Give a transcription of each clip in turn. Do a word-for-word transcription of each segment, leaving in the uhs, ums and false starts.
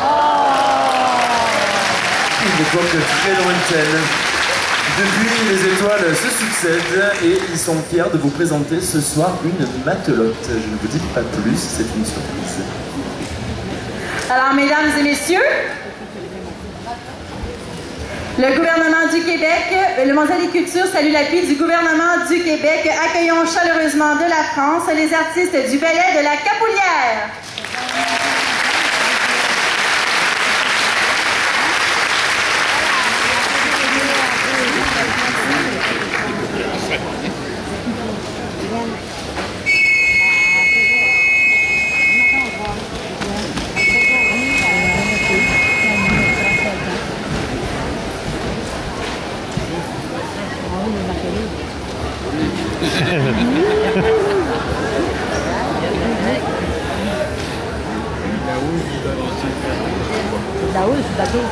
Une époque très lointaine. Depuis, les étoiles se succèdent et ils sont fiers de vous présenter ce soir une matelote. Je ne vous dis pas plus, c'est une surprise. Alors, mesdames et messieurs, le gouvernement du Québec, le Mondial des Cultures salue l'appui du gouvernement du Québec. Accueillons chaleureusement de la France les artistes du ballet de la Capoulière. Daul, bateau.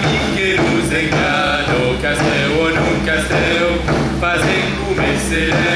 Castelo, num castelo, fazem comer cereal.